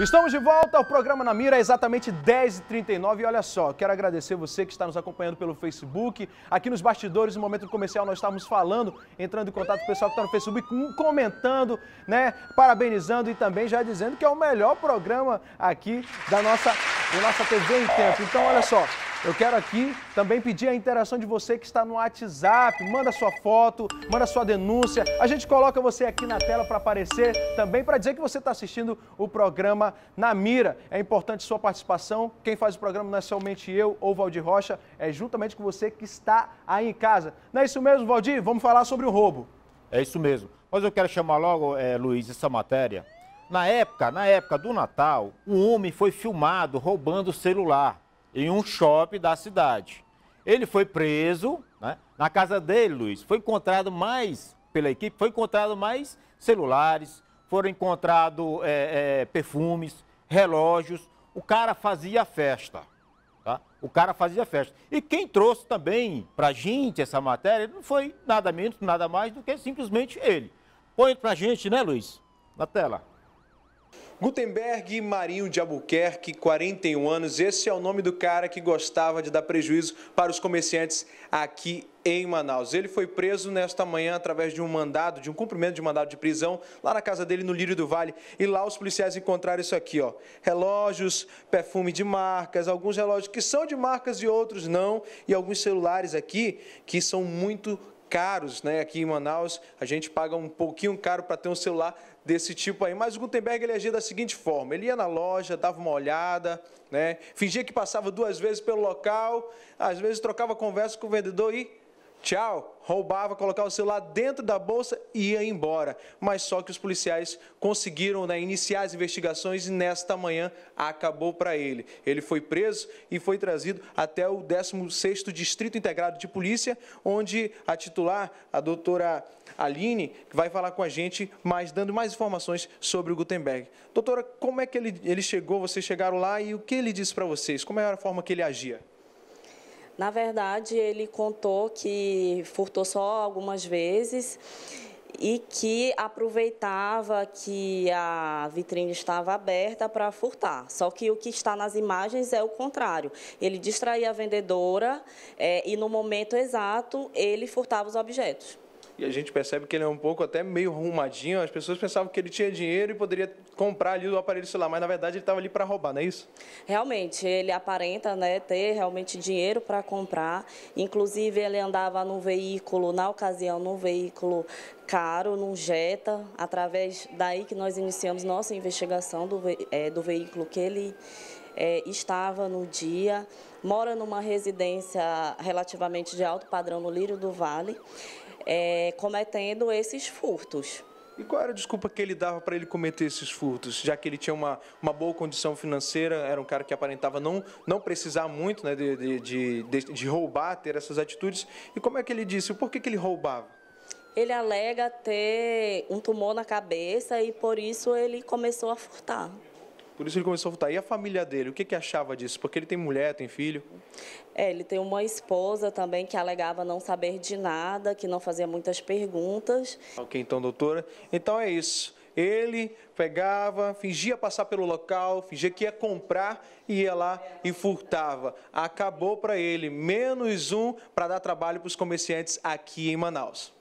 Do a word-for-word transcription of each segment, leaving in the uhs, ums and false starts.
Estamos de volta ao programa Na Mira, é exatamente dez e trinta e nove e olha só, quero agradecer você que está nos acompanhando pelo Facebook, aqui nos bastidores, no momento do comercial nós estávamos falando, entrando em contato com o pessoal que está no Facebook, comentando, né, parabenizando e também já dizendo que é o melhor programa aqui da nossa, da nossa T V em Tempo. Então olha só, eu quero aqui também pedir a interação de você que está no WhatsApp, manda sua foto, manda sua denúncia, a gente coloca você aqui na tela para aparecer também, para dizer que você está assistindo o programa Na Mira. É importante sua participação, quem faz o programa não é somente eu ou Valdir Rocha, é juntamente com você que está aí em casa. Não é isso mesmo, Valdir? Vamos falar sobre o roubo. É isso mesmo, mas eu quero chamar logo, é, Luiz, essa matéria. Na época, na época do Natal, um homem foi filmado roubando o celular em um shopping da cidade. Ele foi preso, né? Na casa dele, Luiz, foi encontrado mais, pela equipe, foi encontrado mais celulares, foram encontrados é, é, perfumes, relógios. O cara fazia festa, tá? O cara fazia festa. E quem trouxe também pra gente essa matéria não foi nada menos, nada mais do que simplesmente ele. Põe pra gente, né, Luiz? Na tela. Gutenberg Marinho de Albuquerque, quarenta e um anos, esse é o nome do cara que gostava de dar prejuízo para os comerciantes aqui em Manaus. Ele foi preso nesta manhã através de um mandado, de um cumprimento de mandado de prisão, lá na casa dele no Lírio do Vale, e lá os policiais encontraram isso aqui, ó, relógios, perfume de marcas, alguns relógios que são de marcas e outros não, e alguns celulares aqui que são muito caros, né? Aqui em Manaus, a gente paga um pouquinho caro para ter um celular desse tipo aí. Mas o Gutenberg, ele agia da seguinte forma: ele ia na loja, dava uma olhada, né? Fingia que passava duas vezes pelo local, às vezes trocava conversa com o vendedor e tchau, roubava, colocava o celular dentro da bolsa e ia embora. Mas só que os policiais conseguiram, né, iniciar as investigações e nesta manhã acabou para ele. Ele foi preso e foi trazido até o décimo sexto Distrito Integrado de Polícia, onde a titular, a doutora Aline, vai falar com a gente, mais, dando mais informações sobre o Gutenberg. Doutora, como é que ele, ele chegou, vocês chegaram lá e o que ele disse para vocês? Como era a forma que ele agia? Na verdade, ele contou que furtou só algumas vezes e que aproveitava que a vitrine estava aberta para furtar. Só que o que está nas imagens é o contrário. Ele distraía a vendedora é, e, no momento exato, ele furtava os objetos. E a gente percebe que ele é um pouco até meio arrumadinho. As pessoas pensavam que ele tinha dinheiro e poderia comprar ali o aparelho celular, mas na verdade ele estava ali para roubar, não é isso? Realmente, ele aparenta, né, ter realmente dinheiro para comprar. Inclusive, ele andava num veículo, na ocasião, num veículo caro, num Jetta, através daí que nós iniciamos nossa investigação do, ve é, do veículo que ele é, estava no dia. Mora numa residência relativamente de alto padrão no Lírio do Vale. É, cometendo esses furtos. E qual era a desculpa que ele dava para ele cometer esses furtos? Já que ele tinha uma, uma boa condição financeira, era um cara que aparentava não, não precisar muito, né, de, de, de, de, de roubar, ter essas atitudes. E como é que ele disse? Por que, que ele roubava? Ele alega ter um tumor na cabeça e por isso ele começou a furtar. Por isso ele começou a furtar. E a família dele, o que, que achava disso? Porque ele tem mulher, tem filho? É, ele tem uma esposa também que alegava não saber de nada, que não fazia muitas perguntas. Ok, então, doutora. Então é isso. Ele pegava, fingia passar pelo local, fingia que ia comprar e ia lá e furtava. Acabou para ele, menos um para dar trabalho para os comerciantes aqui em Manaus.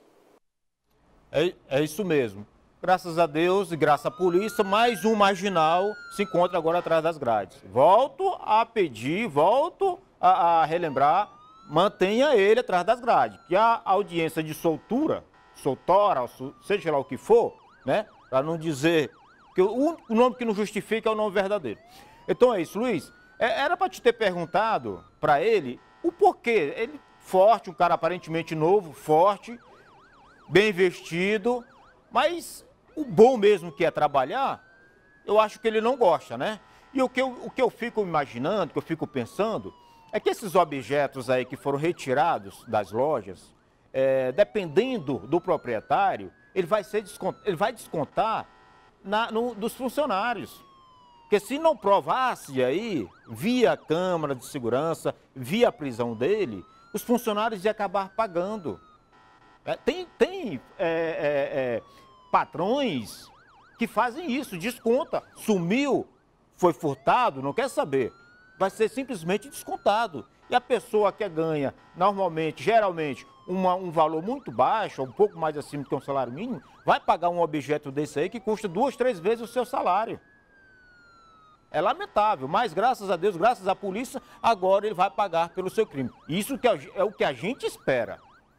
É, é isso mesmo. Graças a Deus e graças à polícia, mais um marginal se encontra agora atrás das grades. Volto a pedir, volto a, a relembrar, mantenha ele atrás das grades. Que a audiência de soltura, soltora, seja lá o que for, né? Para não dizer que o, o nome que não justifica é o nome verdadeiro. Então é isso, Luiz. É, era para te ter perguntado para ele o porquê. Ele forte, um cara aparentemente novo, forte, bem vestido, mas o bom mesmo que é trabalhar, eu acho que ele não gosta, né? E o que eu, o que eu fico imaginando, o que eu fico pensando, é que esses objetos aí que foram retirados das lojas, é, dependendo do proprietário, ele vai, ser descont... ele vai descontar na, no, dos funcionários. Porque se não provasse aí, via a Câmara de Segurança, via a prisão dele, os funcionários iam acabar pagando. É, tem tem é, é, é, patrões que fazem isso, desconta. Sumiu foi furtado, não quer saber. Vai ser simplesmente descontado. E a pessoa que ganha, normalmente, geralmente, uma, um valor muito baixo, um pouco mais acima do que um salário mínimo, vai pagar um objeto desse aí que custa duas, três vezes o seu salário. É lamentável, mas graças a Deus, graças à polícia, agora ele vai pagar pelo seu crime. Isso que é o que a gente espera.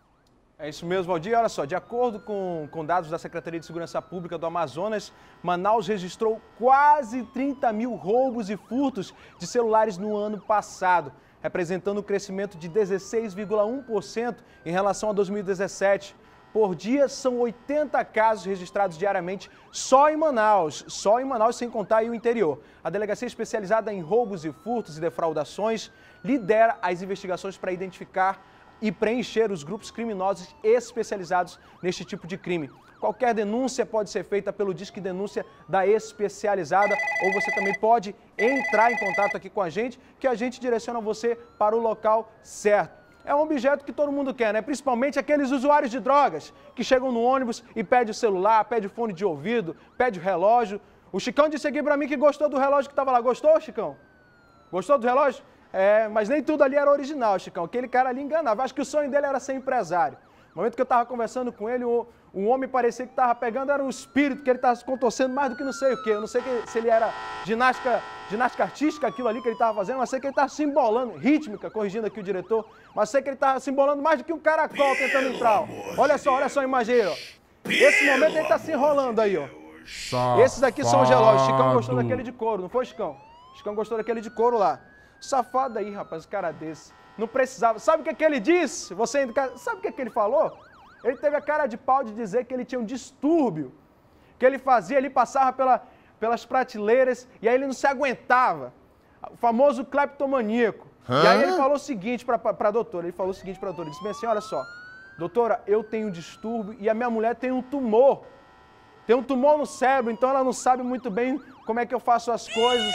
É isso mesmo, Valdir. Olha só, de acordo com, com dados da Secretaria de Segurança Pública do Amazonas, Manaus registrou quase trinta mil roubos e furtos de celulares no ano passado, representando um crescimento de dezesseis vírgula um por cento em relação a dois mil e dezessete. Por dia, são oitenta casos registrados diariamente só em Manaus, só em Manaus, sem contar aí o interior. A delegacia especializada em roubos e furtos e defraudações lidera as investigações para identificar e preencher os grupos criminosos especializados neste tipo de crime. Qualquer denúncia pode ser feita pelo Disque Denúncia da Especializada, ou você também pode entrar em contato aqui com a gente, que a gente direciona você para o local certo. É um objeto que todo mundo quer, né? Principalmente aqueles usuários de drogas que chegam no ônibus e pedem o celular, pedem o fone de ouvido, pedem o relógio. O Chicão disse aqui pra mim que gostou do relógio que estava lá. Gostou, Chicão? Gostou do relógio? É, mas nem tudo ali era original, Chicão. Aquele cara ali enganava. Acho que o sonho dele era ser empresário. No momento que eu estava conversando com ele, o, o homem parecia que estava pegando, era um espírito, que ele estava se contorcendo mais do que não sei o quê. Eu não sei que, se ele era ginástica, ginástica artística, aquilo ali que ele estava fazendo, mas sei que ele estava se embolando, rítmica, corrigindo aqui o diretor, mas sei que ele estava se embolando mais do que um caracol tentando entrar. Olha só, olha só a imagem aí, ó. Esse momento ele está se enrolando aí, ó. Esses aqui são os relógios. Chicão gostou daquele de couro, não foi, Chicão? Chicão gostou daquele de couro lá. Safado aí, rapaz, cara desse. Não precisava. Sabe o que, que ele disse? Você ainda... Sabe o que, que ele falou? Ele teve a cara de pau de dizer que ele tinha um distúrbio. Que ele fazia, ele passava pela, pelas prateleiras e aí ele não se aguentava. O famoso cleptomaníaco. Hã? E aí ele falou o seguinte para a doutora. Ele falou o seguinte para a doutora. Ele disse assim, olha só. Doutora, eu tenho um distúrbio e a minha mulher tem um tumor. Tem um tumor no cérebro, então ela não sabe muito bem como é que eu faço as coisas.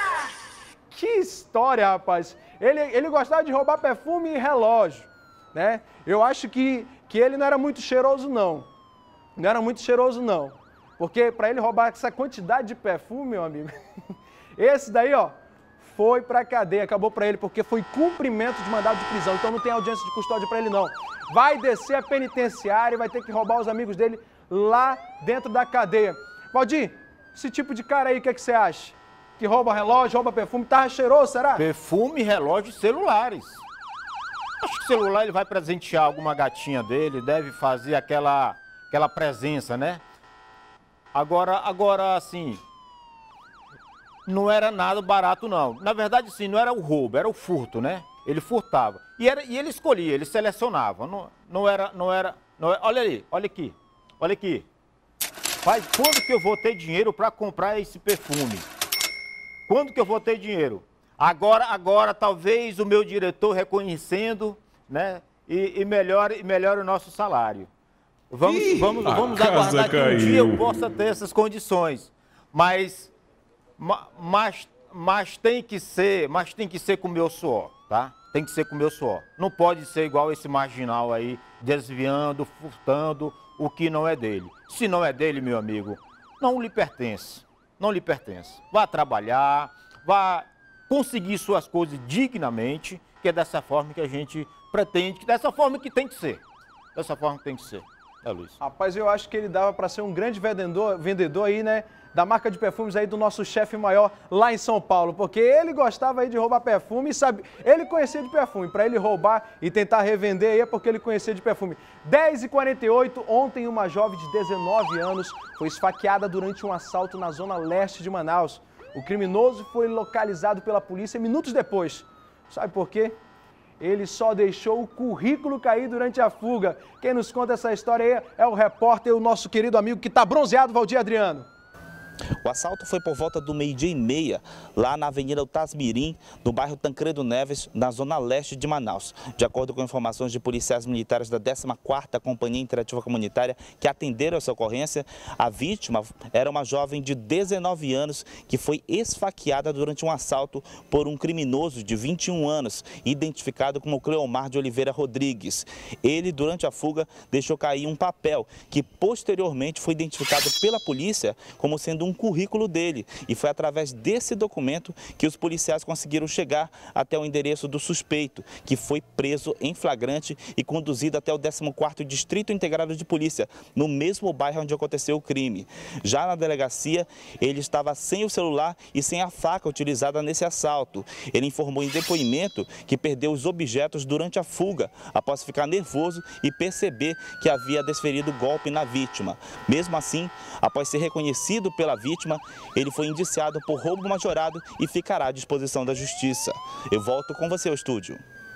Que história, rapaz. Ele, ele gostava de roubar perfume e relógio, né? Eu acho que, que ele não era muito cheiroso, não. Não era muito cheiroso, não. Porque para ele roubar essa quantidade de perfume, meu amigo, esse daí, ó, foi pra cadeia. Acabou para ele, porque foi cumprimento de mandado de prisão. Então não tem audiência de custódia para ele, não. Vai descer a penitenciária e vai ter que roubar os amigos dele lá dentro da cadeia. Valdir, esse tipo de cara aí, o que, é que você acha? Que rouba relógio, rouba perfume, tá cheiroso, será? Perfume, relógio e celulares. Acho que o celular ele vai presentear alguma gatinha dele, deve fazer aquela, aquela presença, né? Agora, agora, assim, não era nada barato, não. Na verdade, sim, não era o roubo, era o furto, né? Ele furtava. E, era, e ele escolhia, ele selecionava. Não, não era, não era, não era... Olha ali, olha aqui, olha aqui. Mas quando que eu vou ter dinheiro para comprar esse perfume? Quando que eu vou ter dinheiro? Agora, agora talvez o meu diretor reconhecendo, né, e, e, melhore, e melhore o nosso salário. Vamos, Ih, vamos, vamos aguardar que um dia eu possa ter essas condições. Mas, mas, mas tem que ser, mas tem que ser com o meu suor, tá? Tem que ser com o meu suor. Não pode ser igual esse marginal aí, desviando, furtando o que não é dele. Se não é dele, meu amigo, não lhe pertence. Não lhe pertence. Vá trabalhar, vá conseguir suas coisas dignamente, que é dessa forma que a gente pretende, que dessa forma que tem que ser. Dessa forma que tem que ser. É, Luiz. Rapaz, eu acho que ele dava para ser um grande vendedor, vendedor aí, né? Da marca de perfumes aí do nosso chefe maior lá em São Paulo, porque ele gostava aí de roubar perfume e sabe, ele conhecia de perfume, para ele roubar e tentar revender aí é porque ele conhecia de perfume. dez e quarenta e oito, ontem uma jovem de dezenove anos foi esfaqueada durante um assalto na zona leste de Manaus. O criminoso foi localizado pela polícia minutos depois. Sabe por quê? Ele só deixou o currículo cair durante a fuga. Quem nos conta essa história aí é o repórter, o nosso querido amigo que está bronzeado, Valdir Adriano. O assalto foi por volta do meio-dia e meia, lá na Avenida Utasmirim, no bairro Tancredo Neves, na zona leste de Manaus. De acordo com informações de policiais militares da décima quarta Companhia Interativa Comunitária que atenderam essa ocorrência, a vítima era uma jovem de dezenove anos que foi esfaqueada durante um assalto por um criminoso de vinte e um anos, identificado como Cleomar de Oliveira Rodrigues. Ele, durante a fuga, deixou cair um papel que posteriormente foi identificado pela polícia como sendo um um currículo dele. E foi através desse documento que os policiais conseguiram chegar até o endereço do suspeito, que foi preso em flagrante e conduzido até o décimo quarto Distrito Integrado de Polícia, no mesmo bairro onde aconteceu o crime. Já na delegacia, ele estava sem o celular e sem a faca utilizada nesse assalto. Ele informou em depoimento que perdeu os objetos durante a fuga, após ficar nervoso e perceber que havia desferido golpe na vítima. Mesmo assim, após ser reconhecido pela vítima, ele foi indiciado por roubo majorado e ficará à disposição da justiça. Eu volto com você ao estúdio.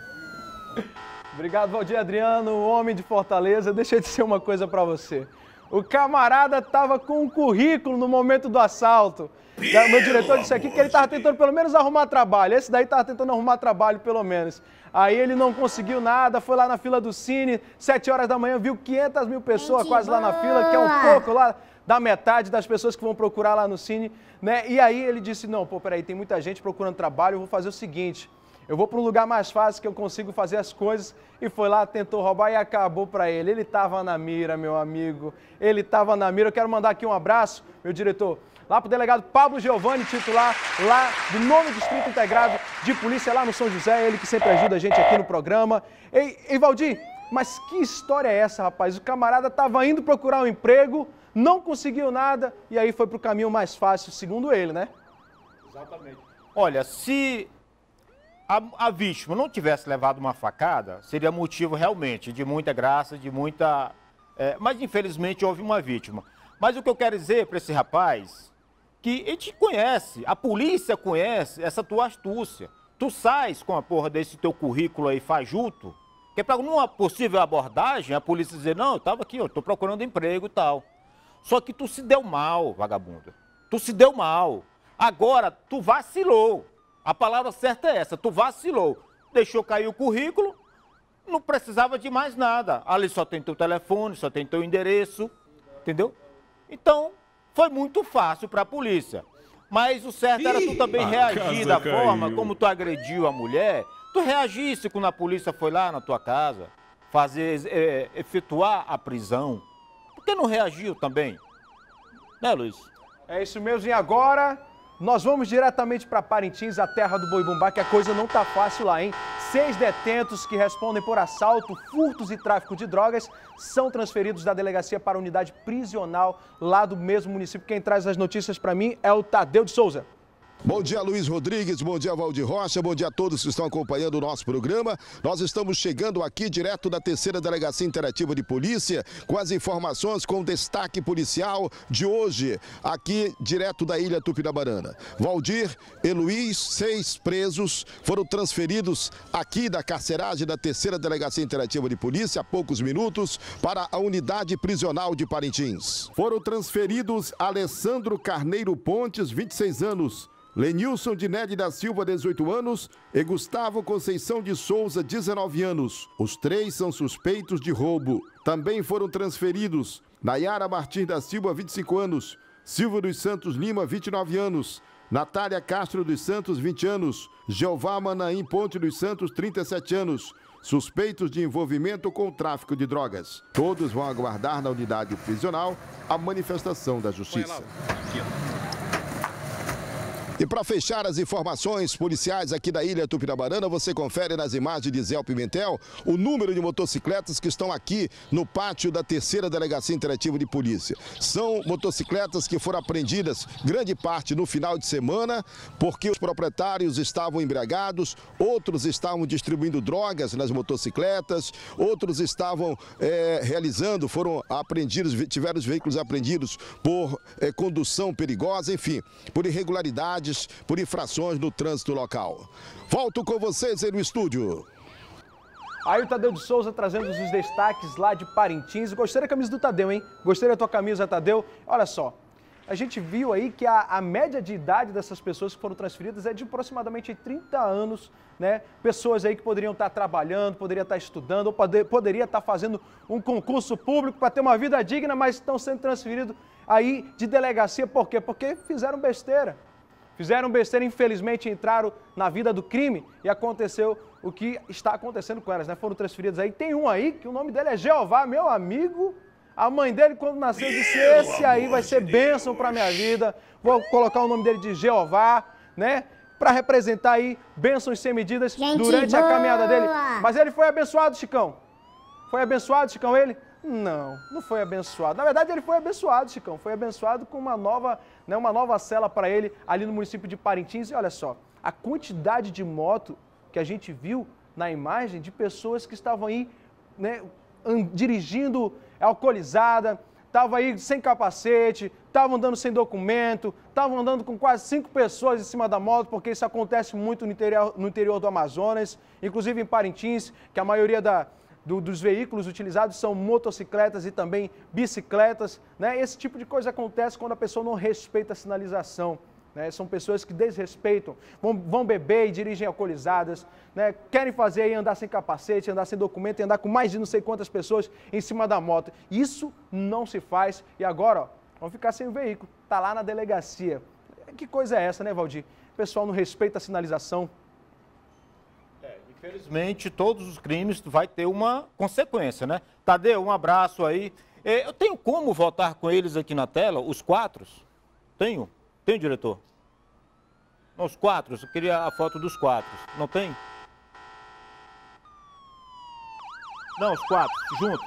Obrigado, Valdir Adriano, homem de Fortaleza. Deixa eu dizer uma coisa para você. O camarada estava com um currículo no momento do assalto. Meu diretor disse aqui que ele estava tentando pelo menos arrumar trabalho. Esse daí estava tentando arrumar trabalho pelo menos. Aí ele não conseguiu nada, foi lá na fila do Cine, sete horas da manhã, viu quinhentas mil pessoas quase lá na fila, que é um pouco lá da metade das pessoas que vão procurar lá no Cine, né? E aí ele disse, não, pô, peraí, tem muita gente procurando trabalho, eu vou fazer o seguinte, eu vou para um lugar mais fácil que eu consigo fazer as coisas. E foi lá, tentou roubar e acabou para ele. Ele estava na mira, meu amigo, ele estava na mira. Eu quero mandar aqui um abraço, meu diretor, lá para o delegado Pablo Giovanni, titular lá do nono Distrito Integrado de Polícia, lá no São José, ele que sempre ajuda a gente aqui no programa. Ei, ei Valdir, mas que história é essa, rapaz? O camarada estava indo procurar um emprego, não conseguiu nada e aí foi para o caminho mais fácil, segundo ele, né? Exatamente. Olha, se a, a vítima não tivesse levado uma facada, seria motivo realmente de muita graça, de muita... É, mas infelizmente houve uma vítima. Mas o que eu quero dizer para esse rapaz, que ele te conhece, a polícia conhece essa tua astúcia. Tu sais com a porra desse teu currículo aí fajuto, que é para numa possível abordagem, a polícia dizer, não, eu tava aqui, eu tô procurando emprego e tal. Só que tu se deu mal, vagabundo. Tu se deu mal. Agora, tu vacilou. A palavra certa é essa, tu vacilou. Deixou cair o currículo, não precisava de mais nada. Ali só tem teu telefone, só tem teu endereço, entendeu? Então, foi muito fácil para a polícia. Mas o certo era tu também reagir da forma como tu agrediu a mulher. Tu reagisse quando a polícia foi lá na tua casa, fazer, é, efetuar a prisão. Por que não reagiu também? Né, Luiz? É isso mesmo. E agora, nós vamos diretamente para Parintins, a terra do boi bumbá, que a coisa não tá fácil lá, hein? Seis detentos que respondem por assalto, furtos e tráfico de drogas são transferidos da delegacia para a unidade prisional lá do mesmo município. Quem traz as notícias para mim é o Tadeu de Souza. Bom dia, Luiz Rodrigues, bom dia, Valdir Rocha, bom dia a todos que estão acompanhando o nosso programa. Nós estamos chegando aqui direto da terceira Delegacia Interativa de Polícia, com as informações com o destaque policial de hoje, aqui direto da Ilha Tupinabarana. Valdir e Luiz, seis presos, foram transferidos aqui da carceragem da terceira Delegacia Interativa de Polícia, há poucos minutos, para a unidade prisional de Parintins. Foram transferidos Alessandro Carneiro Pontes, vinte e seis anos, Lenilson Dinelli da Silva, dezoito anos, e Gustavo Conceição de Souza, dezenove anos. Os três são suspeitos de roubo. Também foram transferidos Nayara Martins da Silva, vinte e cinco anos, Silva dos Santos Lima, vinte e nove anos, Natália Castro dos Santos, vinte anos, Jeová Manaim Ponte dos Santos, trinta e sete anos, suspeitos de envolvimento com o tráfico de drogas. Todos vão aguardar na unidade prisional a manifestação da justiça. E para fechar as informações policiais aqui da Ilha Tupinabarana, você confere nas imagens de Zé Pimentel o número de motocicletas que estão aqui no pátio da terceira Delegacia Interativa de Polícia. São motocicletas que foram apreendidas, grande parte no final de semana, porque os proprietários estavam embriagados, outros estavam distribuindo drogas nas motocicletas, outros estavam é, realizando, foram apreendidos, tiveram os veículos apreendidos por é, condução perigosa, enfim, por irregularidade, por infrações no trânsito local. Volto com vocês aí no estúdio. Aí o Tadeu de Souza trazendo os destaques lá de Parintins. Gostei da camisa do Tadeu, hein? Gostei da tua camisa, Tadeu. Olha só, a gente viu aí que a, a média de idade dessas pessoas que foram transferidas é de aproximadamente trinta anos, né? Pessoas aí que poderiam estar trabalhando, poderiam estar estudando, ou poder, poderia estar fazendo um concurso público para ter uma vida digna, mas estão sendo transferidos aí de delegacia. Por quê? Porque fizeram besteira. Fizeram besteira, infelizmente entraram na vida do crime e aconteceu o que está acontecendo com elas, né? Foram transferidas aí. Tem um aí que o nome dele é Jeová, meu amigo. A mãe dele, quando nasceu, disse, esse aí vai ser bênção para minha vida. Vou colocar o nome dele de Jeová, né? Para representar aí bênçãos sem medidas Gente durante boa. a caminhada dele. Mas ele foi abençoado, Chicão? Foi abençoado, Chicão, ele? Não, não foi abençoado. Na verdade, ele foi abençoado, Chicão. Foi abençoado com uma nova, né, uma nova cela para ele ali no município de Parintins. E olha só, a quantidade de moto que a gente viu na imagem de pessoas que estavam aí, né, dirigindo alcoolizada, estavam aí sem capacete, estavam andando sem documento, estavam andando com quase cinco pessoas em cima da moto, porque isso acontece muito no interior, no interior do Amazonas, inclusive em Parintins, que a maioria da, do, dos veículos utilizados são motocicletas e também bicicletas, né? Esse tipo de coisa acontece quando a pessoa não respeita a sinalização. Né? São pessoas que desrespeitam, vão, vão beber e dirigem alcoolizadas, né? Querem fazer aí andar sem capacete, andar sem documento e andar com mais de não sei quantas pessoas em cima da moto. Isso não se faz e agora, ó, vão ficar sem o veículo, tá lá na delegacia. Que coisa é essa, né, Valdir? O pessoal não respeita a sinalização. É, infelizmente, todos os crimes vai ter uma consequência, né? Tadeu, um abraço aí. Eu tenho como votar com eles aqui na tela, os quatro? Tenho. Tem, diretor? Não, os quatro, eu queria a foto dos quatro. Não tem? Não, os quatro, juntos.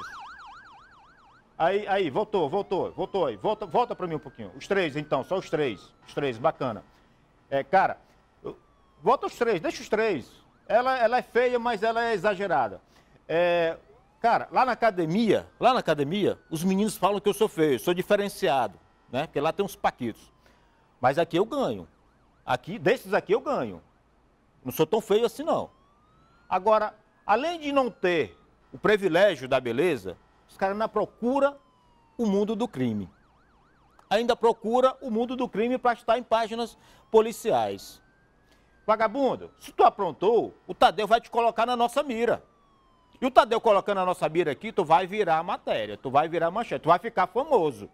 Aí, aí, voltou, voltou, voltou aí. Volta, volta para mim um pouquinho. Os três, então, só os três. Os três, bacana. É, cara, volta os três, deixa os três. Ela, ela é feia, mas ela é exagerada. É, cara, lá na academia, lá na academia, os meninos falam que eu sou feio, eu sou diferenciado, né? Porque lá tem uns paquitos. Mas aqui eu ganho. Aqui, desses aqui eu ganho. Não sou tão feio assim, não. Agora, além de não ter o privilégio da beleza, os caras ainda procuram o mundo do crime. Ainda procura o mundo do crime para estar em páginas policiais. Vagabundo, se tu aprontou, o Tadeu vai te colocar na nossa mira. E o Tadeu colocando a nossa mira aqui, tu vai virar matéria, tu vai virar manchete, tu vai ficar famoso.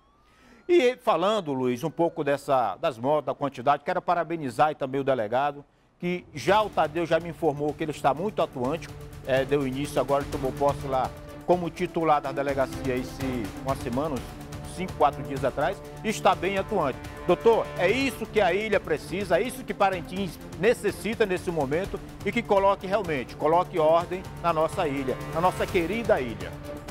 E falando, Luiz, um pouco dessa, das motos, da quantidade, quero parabenizar e também o delegado, que já o Tadeu já me informou que ele está muito atuante, é, deu início agora, ele tomou posse lá como titular da delegacia esse, uma semana, uns cinco, quatro dias atrás, e está bem atuante. Doutor, é isso que a ilha precisa, é isso que Parintins necessita nesse momento e que coloque realmente, coloque ordem na nossa ilha, na nossa querida ilha.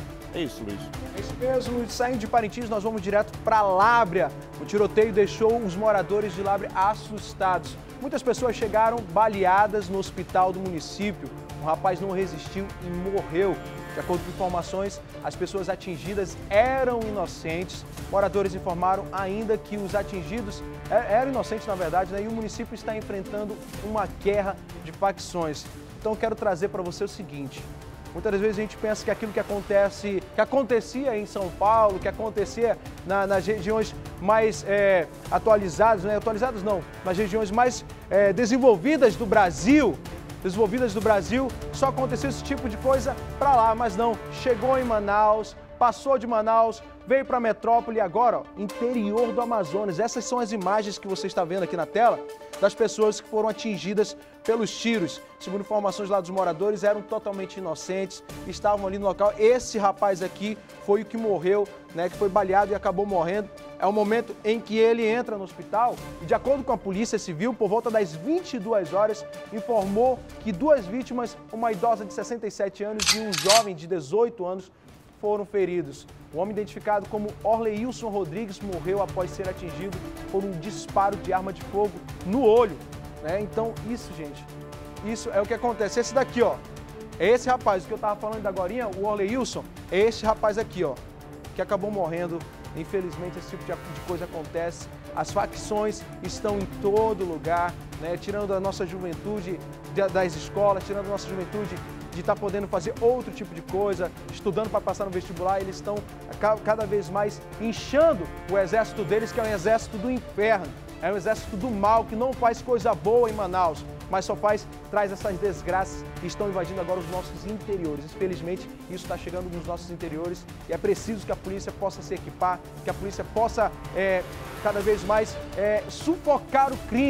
É isso, Luiz. É isso mesmo, saindo de Parintins, nós vamos direto para Lábrea. O tiroteio deixou os moradores de Lábrea assustados. Muitas pessoas chegaram baleadas no hospital do município. Um rapaz não resistiu e morreu. De acordo com informações, as pessoas atingidas eram inocentes. Moradores informaram ainda que os atingidos eram inocentes, na verdade, né? E o município está enfrentando uma guerra de facções. Então, eu quero trazer para você o seguinte. Muitas das vezes a gente pensa que aquilo que acontece, que acontecia em São Paulo, que acontecia na, nas regiões mais é, atualizadas, né? Atualizadas não, nas regiões mais é, desenvolvidas do Brasil, desenvolvidas do Brasil, só aconteceu esse tipo de coisa para lá, mas não, chegou em Manaus, passou de Manaus, veio para a metrópole e agora, ó, interior do Amazonas. Essas são as imagens que você está vendo aqui na tela das pessoas que foram atingidas pelos tiros. Segundo informações lá dos moradores, eram totalmente inocentes, estavam ali no local. Esse rapaz aqui foi o que morreu, né, que foi baleado e acabou morrendo. É o momento em que ele entra no hospital e, de acordo com a Polícia Civil, por volta das vinte e duas horas, informou que duas vítimas, uma idosa de sessenta e sete anos e um jovem de dezoito anos, foram feridos. O homem identificado como Orleilson Rodrigues morreu após ser atingido por um disparo de arma de fogo no olho. Né? Então, isso, gente, isso é o que acontece. Esse daqui, ó, é esse rapaz, o que eu estava falando agorinha, o Orleilson, é esse rapaz aqui, ó, que acabou morrendo. Infelizmente, esse tipo de coisa acontece. As facções estão em todo lugar, né? Tirando a nossa juventude das escolas, tirando a nossa juventude de estar podendo fazer outro tipo de coisa, estudando para passar no vestibular. Eles estão cada vez mais inchando o exército deles, que é um exército do inferno. É um exército do mal que não faz coisa boa em Manaus, mas só faz, traz essas desgraças e estão invadindo agora os nossos interiores. Infelizmente, isso está chegando nos nossos interiores e é preciso que a polícia possa se equipar, que a polícia possa é, cada vez mais é, sufocar o crime,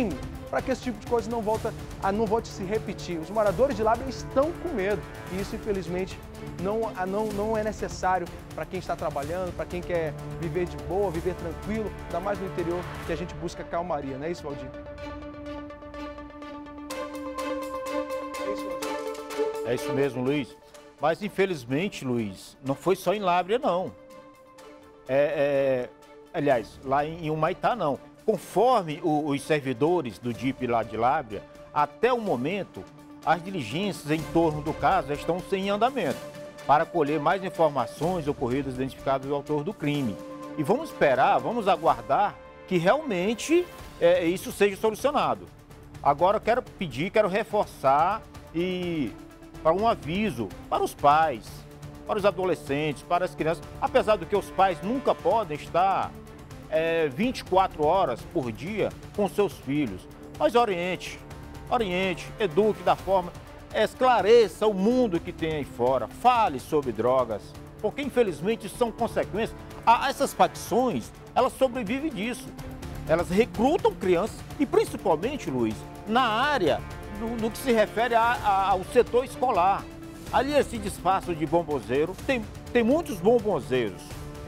para que esse tipo de coisa não, volta a, não volte a se repetir. Os moradores de Lábrea estão com medo e isso, infelizmente, não, não, não é necessário para quem está trabalhando, para quem quer viver de boa, viver tranquilo, ainda mais no interior, que a gente busca calmaria, não é isso, Valdir? É isso, Valdir? É isso mesmo, Luiz. Mas, infelizmente, Luiz, não foi só em Lábrea, não. É, é, aliás, lá em Humaitá, não. Conforme o, os servidores do D I P lá de Lábrea, até o momento, as diligências em torno do caso já estão em andamento para colher mais informações ocorridas identificadas do autor do crime. E vamos esperar, vamos aguardar que realmente é, isso seja solucionado. Agora, eu quero pedir, quero reforçar e para um aviso para os pais, para os adolescentes, para as crianças, apesar do que os pais nunca podem estar é, vinte e quatro horas por dia com seus filhos, mas oriente, oriente, eduque da forma, esclareça o mundo que tem aí fora, fale sobre drogas, porque infelizmente são consequências. A, essas facções, elas sobrevivem disso, elas recrutam crianças e principalmente, Luiz, na área do, do que se refere a, a, ao setor escolar. Ali esse disfarce de bombozeiro, tem, tem muitos bombonzeiros,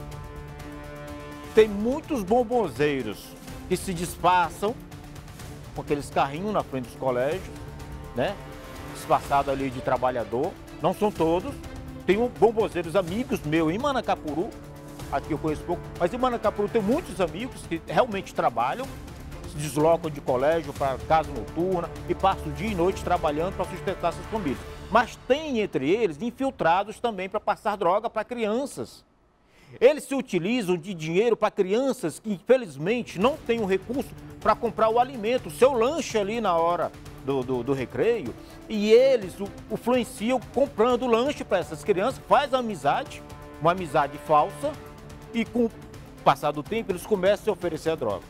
tem muitos bombonzeiros que se disfarçam com aqueles carrinhos na frente dos colégios, né? Disfarçado ali de trabalhador, não são todos, tem um bombonzeiros amigos meus em Manacapuru, aqui eu conheço pouco, mas em Manacapuru tem muitos amigos que realmente trabalham, se deslocam de colégio para casa noturna e passam dia e noite trabalhando para sustentar suas famílias. Mas tem entre eles infiltrados também para passar droga para crianças. Eles se utilizam de dinheiro para crianças que, infelizmente, não têm o recurso para comprar o alimento, o seu lanche ali na hora do, do, do recreio. E eles o, o influenciam comprando lanche para essas crianças, faz amizade, uma amizade falsa, e com o passar do tempo eles começam a oferecer a droga.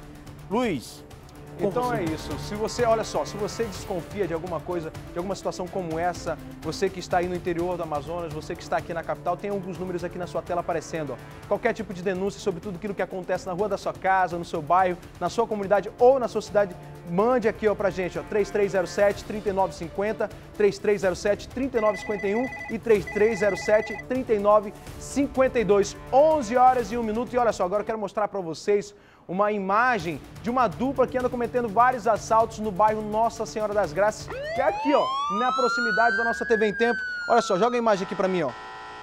Luiz, então é isso. Se você, olha só, se você desconfia de alguma coisa, de alguma situação como essa, você que está aí no interior do Amazonas, você que está aqui na capital, tem alguns números aqui na sua tela aparecendo. Ó. Qualquer tipo de denúncia sobre tudo aquilo que acontece na rua da sua casa, no seu bairro, na sua comunidade ou na sua cidade, mande aqui ó, pra gente, ó, três três zero sete, três nove cinco zero, três três zero sete, três nove cinco um e três três zero sete, três nove cinco dois. onze horas e um minuto. E olha só, agora eu quero mostrar para vocês uma imagem de uma dupla que anda cometendo vários assaltos no bairro Nossa Senhora das Graças, que é aqui, ó, na proximidade da nossa T V em Tempo. Olha só, joga a imagem aqui pra mim, ó.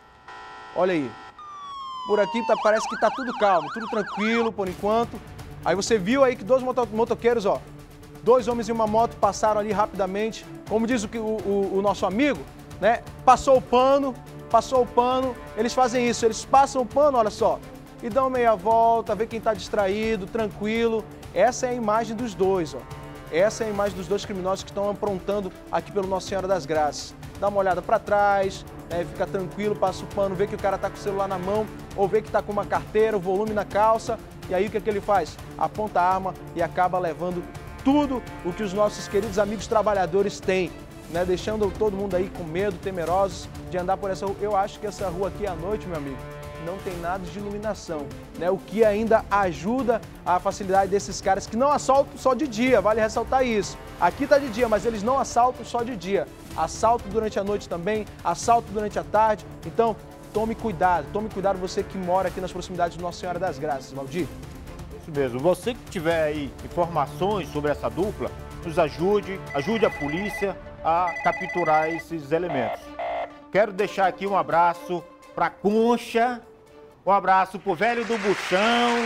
Olha aí. Por aqui tá, parece que tá tudo calmo, tudo tranquilo por enquanto. Aí você viu aí que dois moto motoqueiros, ó, dois homens em uma moto passaram ali rapidamente. Como diz o, o, o nosso amigo, né? Passou o pano, passou o pano. Eles fazem isso, eles passam o pano, olha só, e dão meia volta, vê quem está distraído, tranquilo. Essa é a imagem dos dois, ó. Essa é a imagem dos dois criminosos que estão aprontando aqui pelo Nossa Senhora das Graças. Dá uma olhada para trás, né, fica tranquilo, passa o pano, vê que o cara está com o celular na mão, ou vê que está com uma carteira, o volume na calça, e aí o que é que ele faz? Aponta a arma e acaba levando tudo o que os nossos queridos amigos trabalhadores têm, né, deixando todo mundo aí com medo, temerosos de andar por essa rua. Eu acho que essa rua aqui à noite, meu amigo, não tem nada de iluminação, né? O que ainda ajuda a facilidade desses caras que não assaltam só de dia, vale ressaltar isso. Aqui tá de dia, mas eles não assaltam só de dia. Assalto durante a noite também, assalto durante a tarde. Então, tome cuidado, tome cuidado você que mora aqui nas proximidades de Nossa Senhora das Graças, Valdir. Isso mesmo. Você que tiver aí informações sobre essa dupla, nos ajude, ajude a polícia a capturar esses elementos. Quero deixar aqui um abraço para Concha, um abraço pro velho do Buchão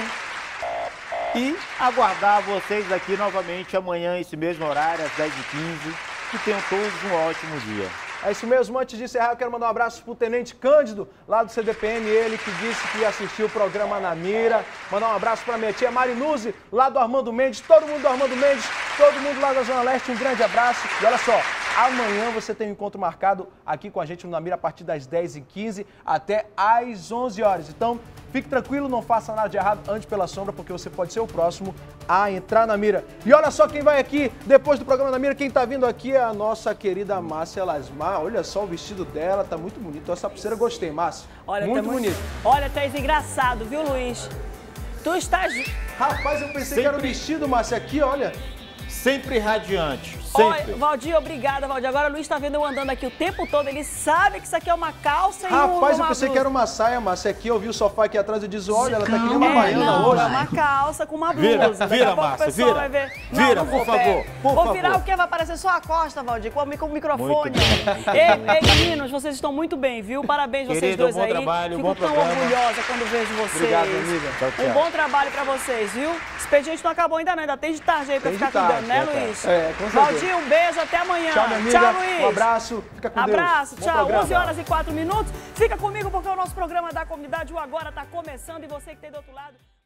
e aguardar vocês aqui novamente amanhã, esse mesmo horário, às dez e quinze. Que tenham todos um ótimo dia. É isso mesmo. Antes de encerrar, eu quero mandar um abraço pro Tenente Cândido, lá do C D P M, ele que disse que ia assistir o programa Na Mira. Mandar um abraço para minha tia Marinuse, lá do Armando Mendes, todo mundo do Armando Mendes, todo mundo lá da Zona Leste, um grande abraço. E olha só, amanhã você tem um encontro marcado aqui com a gente no Na Mira a partir das dez e quinze até às onze horas. Então, fique tranquilo, não faça nada de errado, ande pela sombra, porque você pode ser o próximo a entrar na mira. E olha só quem vai aqui, depois do programa Na Mira, quem tá vindo aqui é a nossa querida Márcia Lasmar. Olha só o vestido dela, tá muito bonito. Essa pulseira eu gostei, Márcia. Olha, muito tá bonito. Olha, Thaís, engraçado, viu, Luiz? Tu estás... Rapaz, eu pensei Sempre... que era o vestido, Márcia, aqui, olha. sempre radiante, sempre. Olha, Valdir, obrigada, Valdir. Agora o Luiz tá vendo eu andando aqui o tempo todo, ele sabe que isso aqui é uma calça e um, Rapaz, eu uma pensei blusa. que era uma saia, Márcia. Aqui eu vi o sofá aqui atrás e disse, olha, ela tá que nem uma É, baiana não, hoje. é uma calça com uma blusa. Vira, Daqui vira, a pouco o Márcia, pessoal vira. vai ver. Vira, não, não por vou, favor, pera. por Vou favor. virar o quê? Vai aparecer só a costa, Valdir, com, com o microfone. Muito bem, muito ei, ei, meninos, vocês estão muito bem, viu? Parabéns vocês Querido, dois bom aí. trabalho, Fico bom tão programa. orgulhosa quando vejo vocês. Obrigado, amiga. Tchau, tchau. Um bom trabalho pra vocês, viu? O expediente não acabou ainda não, ainda tem de tarde aí pra Tem ficar de tarde, cuidando, né, é, Luiz? é, com certeza. Valdir, um beijo, até amanhã. Tchau, minha amiga. Tchau, Luiz. Um abraço. Fica com Deus. Abraço, Bom tchau. programa. onze horas e quatro minutos. Fica comigo porque o nosso programa da comunidade, o Agora, tá começando e você que tem do outro lado...